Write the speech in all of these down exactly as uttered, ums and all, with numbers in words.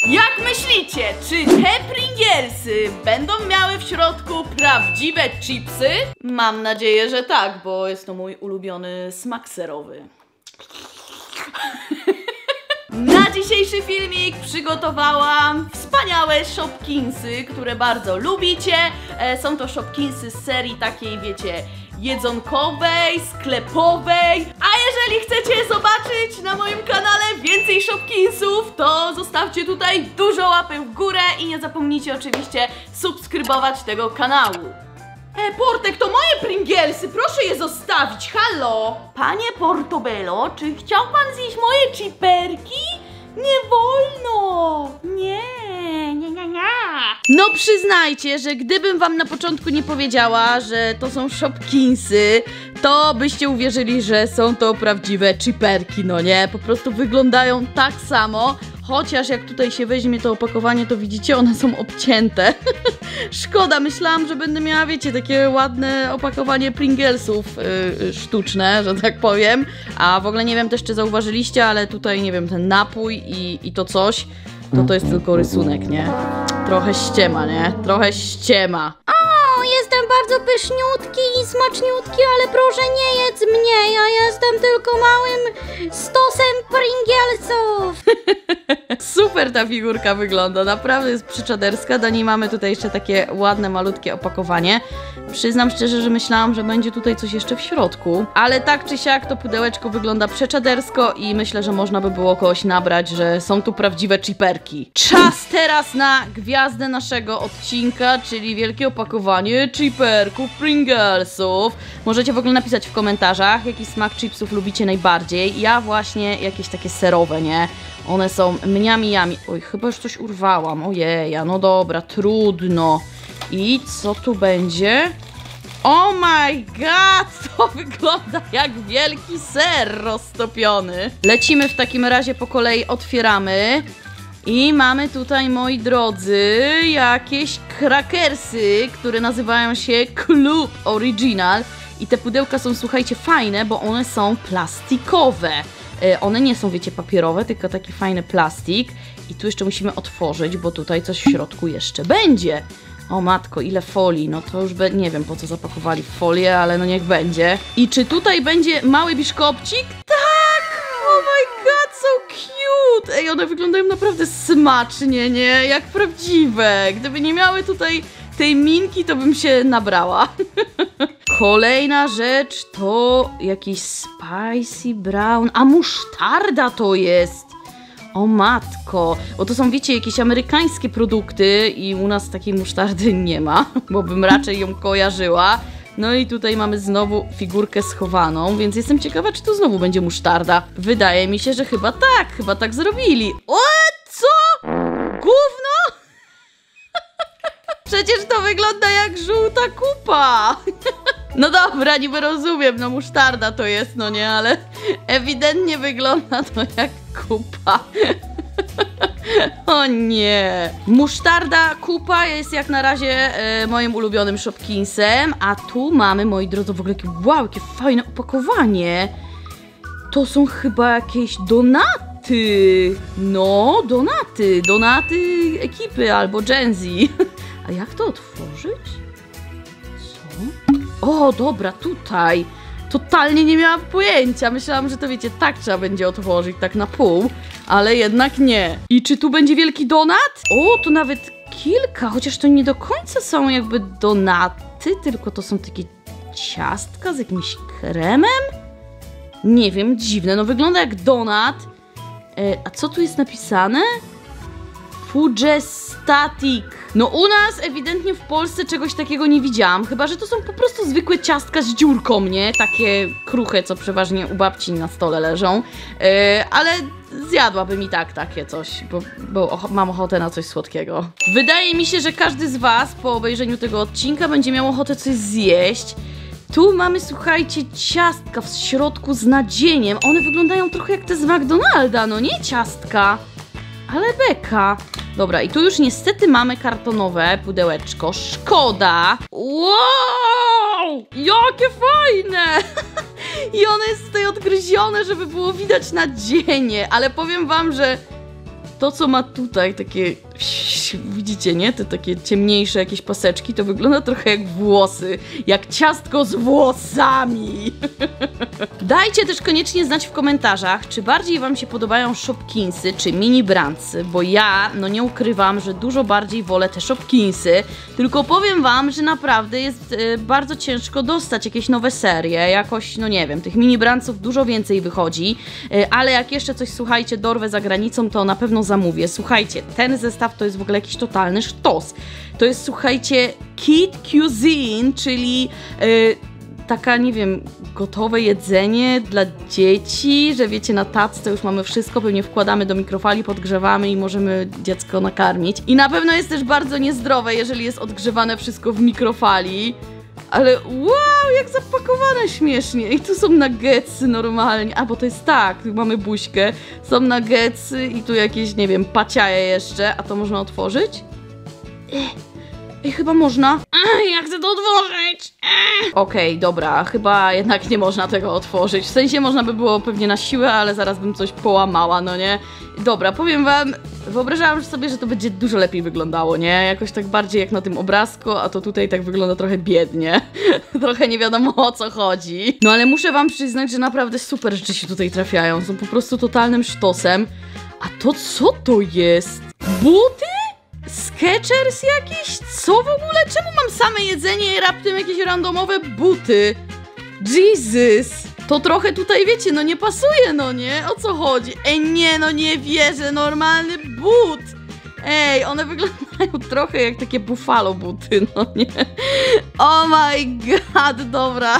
Jak myślicie, czy te Pringlesy będą miały w środku prawdziwe chipsy? Mam nadzieję, że tak, bo jest to mój ulubiony smak serowy. Na dzisiejszy filmik przygotowałam wspaniałe Shopkinsy, które bardzo lubicie. Są to Shopkinsy z serii takiej, wiecie, jedzonkowej, sklepowej. A jeżeli chcecie zobaczyć na moim kanale więcej Shopkinsów, to zostawcie tutaj dużo łapek w górę i nie zapomnijcie oczywiście subskrybować tego kanału. E, Portek, to moje Pringlesy, proszę je zostawić, halo! Panie Portobello, czy chciał pan zjeść moje chiperki? Nie wolno! Nie, nie, nie, nie. No przyznajcie, że gdybym wam na początku nie powiedziała, że to są Shopkinsy, to byście uwierzyli, że są to prawdziwe chiperki, no nie? Po prostu wyglądają tak samo. Chociaż jak tutaj się weźmie to opakowanie, to widzicie, one są obcięte. Szkoda, myślałam, że będę miała, wiecie, takie ładne opakowanie Pringlesów yy, sztuczne, że tak powiem. A w ogóle nie wiem też, czy zauważyliście, ale tutaj, nie wiem, ten napój i, i to coś, to to jest tylko rysunek, nie? Trochę ściema, nie? Trochę ściema. O, jestem bardzo pyszniutki i smaczniutki, ale proszę nie jedz mnie, ja jestem tylko małym stosem Pringlesów. Super ta figurka wygląda, naprawdę jest przyczaderska. Do niej mamy tutaj jeszcze takie ładne, malutkie opakowanie. Przyznam szczerze, że myślałam, że będzie tutaj coś jeszcze w środku, ale tak czy siak to pudełeczko wygląda przeczadersko i myślę, że można by było kogoś nabrać, że są tu prawdziwe chiperki. Czas teraz na gwiazdę naszego odcinka, czyli wielkie opakowanie chiperków Pringlesów. Możecie w ogóle napisać w komentarzach, jaki smak chipsów lubicie najbardziej. Ja właśnie jakieś takie serowe, nie? One są mniami jami. Oj, chyba już coś urwałam. Ojej, no dobra, trudno. I co tu będzie? Oh my god! To wygląda jak wielki ser roztopiony. Lecimy w takim razie po kolei, otwieramy. I mamy tutaj, moi drodzy, jakieś krakersy, które nazywają się Club Original. I te pudełka są, słuchajcie, fajne, bo one są plastikowe. One nie są, wiecie, papierowe, tylko taki fajny plastik. I tu jeszcze musimy otworzyć, bo tutaj coś w środku jeszcze będzie. O matko, ile folii, no to już be... nie wiem, po co zapakowali folię, ale no niech będzie. I czy tutaj będzie mały biszkopcik? Tak! Oh my god, so cute! Ej, one wyglądają naprawdę smacznie, nie? Jak prawdziwe. Gdyby nie miały tutaj tej minki, to bym się nabrała. Kolejna rzecz to jakiś spicy brown, a musztarda to jest. O matko, bo to są, wiecie, jakieś amerykańskie produkty i u nas takiej musztardy nie ma, bo bym raczej ją kojarzyła. No i tutaj mamy znowu figurkę schowaną, więc jestem ciekawa, czy to znowu będzie musztarda. Wydaje mi się, że chyba tak, chyba tak zrobili. O, co? Gówno? Przecież to wygląda jak żółta kupa. No dobra, niby rozumiem, no musztarda to jest, no nie, ale ewidentnie wygląda to jak kupa. O nie. Musztarda kupa jest jak na razie e, moim ulubionym Shopkinsem, a tu mamy, moi drodzy, w ogóle jakie, wow, jakie fajne opakowanie. To są chyba jakieś donaty. No, donaty, donaty ekipy albo Gen Z. A jak to otworzyć? Co? O, dobra, tutaj. Totalnie nie miałam pojęcia. Myślałam, że to, wiecie, tak trzeba będzie otworzyć, tak na pół, ale jednak nie. I czy tu będzie wielki donat? O, tu nawet kilka, chociaż to nie do końca są jakby donaty, tylko to są takie ciastka z jakimś kremem? Nie wiem, dziwne. No wygląda jak donat. E, a co tu jest napisane? Fudgestatic. No u nas ewidentnie w Polsce czegoś takiego nie widziałam, chyba że to są po prostu zwykłe ciastka z dziurką, nie? Takie kruche, co przeważnie u babci na stole leżą, yy, ale zjadłabym i tak takie coś, bo, bo och mam ochotę na coś słodkiego. Wydaje mi się, że każdy z was po obejrzeniu tego odcinka będzie miał ochotę coś zjeść. Tu mamy, słuchajcie, ciastka w środku z nadzieniem. One wyglądają trochę jak te z McDonalda, no nie ciastka, ale beka. Dobra, i tu już niestety mamy kartonowe pudełeczko. Szkoda! Wow! Jakie fajne! I ono jest tutaj odgryzione, żeby było widać nadzienie. Ale powiem wam, że to, co ma tutaj, takie, widzicie, nie? Te takie ciemniejsze jakieś paseczki, to wygląda trochę jak włosy, jak ciastko z włosami. Dajcie też koniecznie znać w komentarzach, czy bardziej wam się podobają Shopkinsy, czy mini brandsy, bo ja, no nie ukrywam, że dużo bardziej wolę te Shopkinsy, tylko powiem wam, że naprawdę jest y, bardzo ciężko dostać jakieś nowe serie, jakoś, no nie wiem, tych mini brandsów dużo więcej wychodzi, y, ale jak jeszcze coś, słuchajcie, dorwę za granicą, to na pewno zamówię. Słuchajcie, ten zestaw to jest w ogóle jakiś totalny sztos. To jest, słuchajcie, Kid Cuisine, czyli y, taka, nie wiem, gotowe jedzenie dla dzieci, że wiecie, na tacce już mamy wszystko, pewnie wkładamy do mikrofali, podgrzewamy i możemy dziecko nakarmić. I na pewno jest też bardzo niezdrowe, jeżeli jest odgrzewane wszystko w mikrofali. Ale wow, jak zapakowane śmiesznie. I tu są nuggetsy normalnie. A, bo to jest tak, tu mamy buźkę. Są nuggetsy i tu jakieś, nie wiem, paciaje jeszcze. A to można otworzyć? Ech. Ej, chyba można. Ech, ja chcę to otworzyć. Okej, okay, dobra, chyba jednak nie można tego otworzyć. W sensie można by było pewnie na siłę, ale zaraz bym coś połamała, no nie? Dobra, powiem wam, wyobrażałam sobie, że to będzie dużo lepiej wyglądało, nie? Jakoś tak bardziej jak na tym obrazku, a to tutaj tak wygląda trochę biednie. Trochę nie wiadomo, o co chodzi. No ale muszę wam przyznać, że naprawdę super rzeczy się tutaj trafiają. Są po prostu totalnym sztosem. A to co to jest? Buty? Skechers jakieś? Co w ogóle? Czemu mam same jedzenie i raptem jakieś randomowe buty? Jesus! To trochę tutaj, wiecie, no nie pasuje, no nie? O co chodzi? Ej, nie, no nie wierzę, normalny but! Ej, one wyglądają trochę jak takie buffalo buty, no nie? Oh my god, dobra.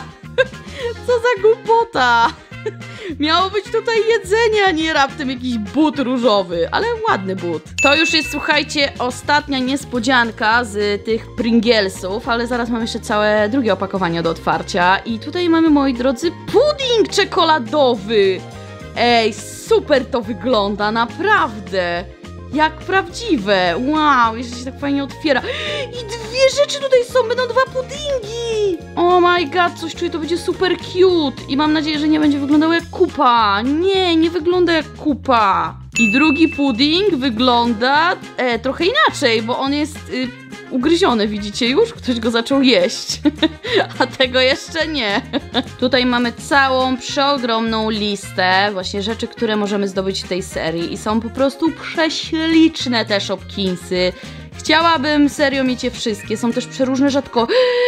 Co za głupota! Miało być tutaj jedzenie, a nie raptem jakiś but różowy, ale ładny but. To już jest, słuchajcie, ostatnia niespodzianka z tych Pringlesów, ale zaraz mam jeszcze całe drugie opakowanie do otwarcia. I tutaj mamy, moi drodzy, pudding czekoladowy. Ej, super to wygląda, naprawdę. Jak prawdziwe. Wow, jeszcze się tak fajnie otwiera. I dwie rzeczy tutaj są, będą dwa puddingi. Oh my god, coś czuję, to będzie super cute. I mam nadzieję, że nie będzie wyglądał jak kupa. Nie, nie wygląda jak kupa. I drugi pudding wygląda e, trochę inaczej, bo on jest y, ugryziony, widzicie już? Ktoś go zaczął jeść. A tego jeszcze nie. Tutaj mamy całą przeogromną listę właśnie rzeczy, które możemy zdobyć w tej serii. I są po prostu prześliczne te Shopkinsy. Chciałabym serio mieć je wszystkie. Są też przeróżne rzadko...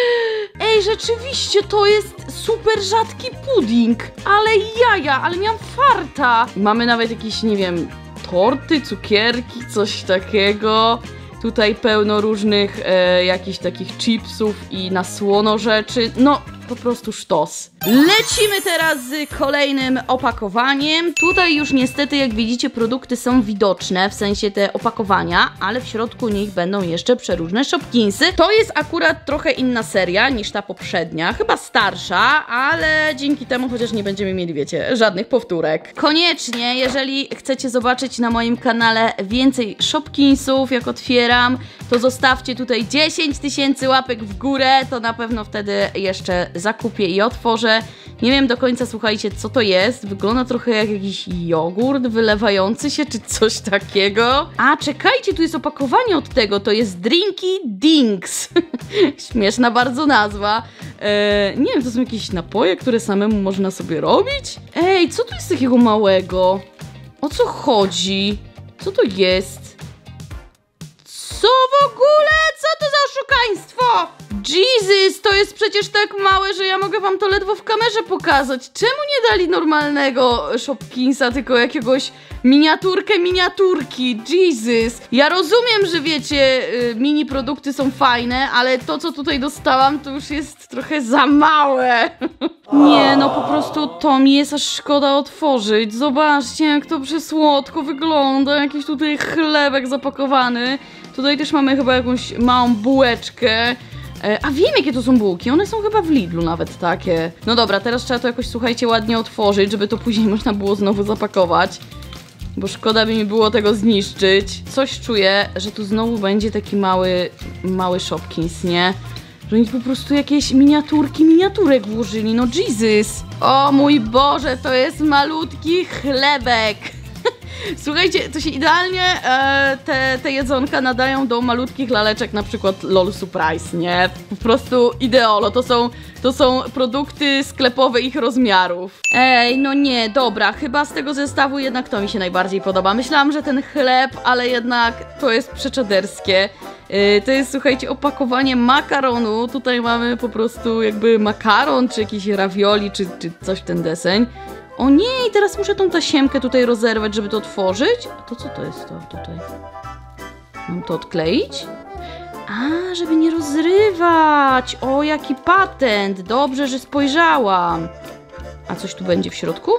Ej, rzeczywiście, to jest super rzadki pudding. Ale jaja, ale miałam farta. Mamy nawet jakieś, nie wiem, torty, cukierki, coś takiego. Tutaj pełno różnych e, jakichś takich chipsów i na słono rzeczy. No, po prostu sztos. Lecimy teraz z kolejnym opakowaniem. Tutaj już niestety, jak widzicie, produkty są widoczne, w sensie te opakowania, ale w środku nich będą jeszcze przeróżne Shopkinsy. To jest akurat trochę inna seria niż ta poprzednia, chyba starsza, ale dzięki temu chociaż nie będziemy mieli, wiecie, żadnych powtórek. Koniecznie, jeżeli chcecie zobaczyć na moim kanale więcej Shopkinsów, jak otwieram, to zostawcie tutaj dziesięć tysięcy łapek w górę, to na pewno wtedy jeszcze zakupię i otworzę. Nie wiem do końca, słuchajcie, co to jest. Wygląda trochę jak jakiś jogurt wylewający się, czy coś takiego. A, czekajcie, tu jest opakowanie od tego. To jest Drinky Dinks. Śmieszna bardzo nazwa. Eee, nie wiem, to są jakieś napoje, które samemu można sobie robić? Ej, co tu jest takiego małego? O co chodzi? Co to jest? Co w ogóle? Co to za oszukaństwo? Jesus, to jest przecież tak małe, że ja mogę wam to ledwo w kamerze pokazać. Czemu nie dali normalnego Shopkinsa, tylko jakiegoś miniaturkę miniaturki? Jesus. Ja rozumiem, że wiecie, mini produkty są fajne, ale to, co tutaj dostałam, to już jest trochę za małe. Nie, no po prostu to mi jest aż szkoda otworzyć. Zobaczcie, jak to przesłodko wygląda. Jakiś tutaj chlebek zapakowany. Tutaj też mamy chyba jakąś małą bułeczkę. A wiem, jakie to są bułki. One są chyba w Lidlu nawet takie. No dobra, teraz trzeba to jakoś, słuchajcie, ładnie otworzyć, żeby to później można było znowu zapakować. Bo szkoda by mi było tego zniszczyć. Coś czuję, że tu znowu będzie taki mały, mały Shopkins, nie? Że oni po prostu jakieś miniaturki, miniaturek włożyli. No Jesus. O mój Boże, to jest malutki chlebek. Słuchajcie, to się idealnie e, te, te jedzonka nadają do malutkich laleczek, na przykład LOL Surprise, nie? Po prostu ideolo, to są, to są produkty sklepowe ich rozmiarów. Ej, no nie, dobra, chyba z tego zestawu jednak to mi się najbardziej podoba. Myślałam, że ten chleb, ale jednak to jest przeczaderskie. Yy, to jest, słuchajcie, opakowanie makaronu. Tutaj mamy po prostu jakby makaron, czy jakieś ravioli, czy, czy coś w ten deseń. O nie, i teraz muszę tą tasiemkę tutaj rozerwać, żeby to otworzyć. A to co to jest to tutaj? Mam to odkleić? A, żeby nie rozrywać. O, jaki patent. Dobrze, że spojrzałam. A coś tu będzie w środku?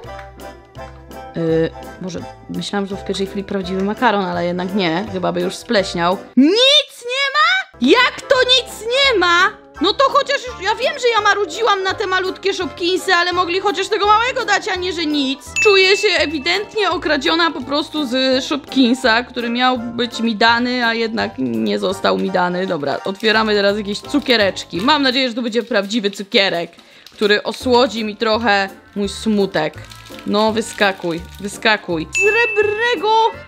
Yy, może myślałam, że w pierwszej chwili prawdziwy makaron, ale jednak nie. Chyba by już spleśniał. Nic nie ma? Jak to nic nie ma? No to chociaż już, ja wiem, że ja marudziłam na te malutkie Shopkinsy, ale mogli chociaż tego małego dać, a nie, że nic. Czuję się ewidentnie okradziona po prostu z Shopkinsa, który miał być mi dany, a jednak nie został mi dany. Dobra, otwieramy teraz jakieś cukiereczki. Mam nadzieję, że to będzie prawdziwy cukierek, który osłodzi mi trochę mój smutek. No, wyskakuj, wyskakuj. Srebrnego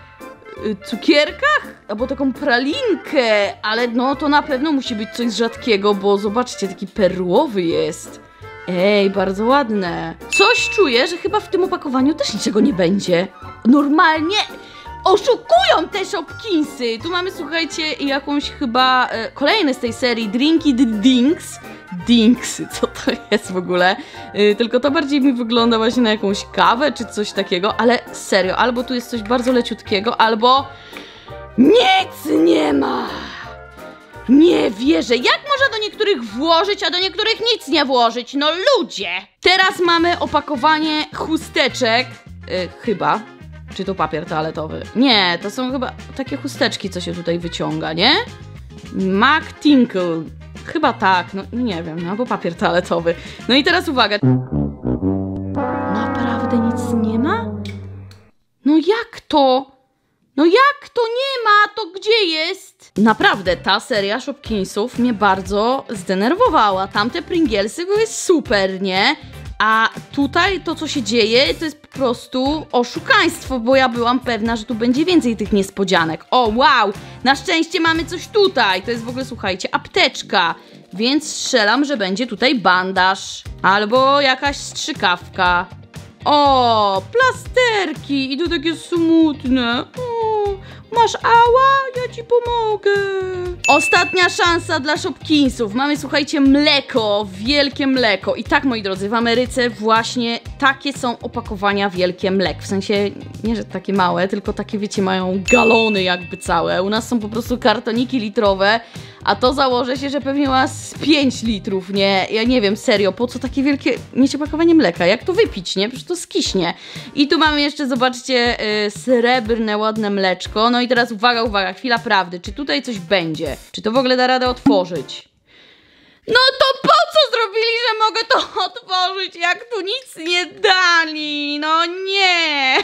cukierkach? Albo taką pralinkę, ale no to na pewno musi być coś rzadkiego, bo zobaczcie, taki perłowy jest. Ej, bardzo ładne. Coś czuję, że chyba w tym opakowaniu też niczego nie będzie. Normalnie oszukują te Shopkinsy. Tu mamy, słuchajcie, jakąś chyba e, kolejny z tej serii Drinky the Dinks. Dinks, co to jest w ogóle? Yy, tylko to bardziej mi wygląda właśnie na jakąś kawę czy coś takiego, ale serio, albo tu jest coś bardzo leciutkiego, albo nic nie ma! Nie wierzę, jak można do niektórych włożyć, a do niektórych nic nie włożyć? No ludzie! Teraz mamy opakowanie chusteczek, yy, chyba. Czy to papier toaletowy? Nie, to są chyba takie chusteczki, co się tutaj wyciąga, nie? Mac Tinkle. Chyba tak, no nie wiem, no albo papier toaletowy. No i teraz uwaga. Naprawdę nic nie ma? No jak to? No jak to nie ma? To gdzie jest? Naprawdę, ta seria Shopkinsów mnie bardzo zdenerwowała. Tamte Pringlesy były super, nie? A tutaj to, co się dzieje, to jest po prostu oszukaństwo, bo ja byłam pewna, że tu będzie więcej tych niespodzianek. O, wow! Na szczęście mamy coś tutaj. To jest w ogóle, słuchajcie, apteczka. Więc strzelam, że będzie tutaj bandaż. Albo jakaś strzykawka. O, plasterki. I to takie smutne. O, masz ała? Ja ci pomogę. Ostatnia szansa dla Shopkinsów. Mamy, słuchajcie, mleko. Wielkie mleko. I tak, moi drodzy, w Ameryce właśnie takie są opakowania wielkie mlek. W sensie, nie, że takie małe, tylko takie, wiecie, mają galony jakby całe. U nas są po prostu kartoniki litrowe. A to założę się, że pewnie ma z pięć litrów, nie? Ja nie wiem, serio, po co takie wielkie mieć opakowanie mleka? Jak to wypić, nie? Przecież to skiśnie. I tu mamy jeszcze, zobaczcie, yy, srebrne, ładne mleczko. No i teraz uwaga, uwaga, chwila prawdy. Czy tutaj coś będzie? Czy to w ogóle da radę otworzyć? No to po co zrobili, że mogę to otworzyć, jak tu nic nie dali? No nie!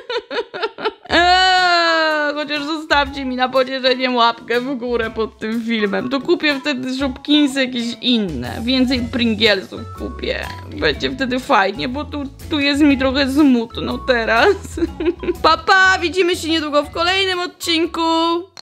eee, chociaż zostawcie mi na pocieszenie łapkę w górę pod tym filmem. To kupię wtedy Shopkinsy jakieś inne. Więcej Pringlesów kupię. Będzie wtedy fajnie, bo tu, tu jest mi trochę smutno teraz. Pa, pa! Widzimy się niedługo w kolejnym odcinku.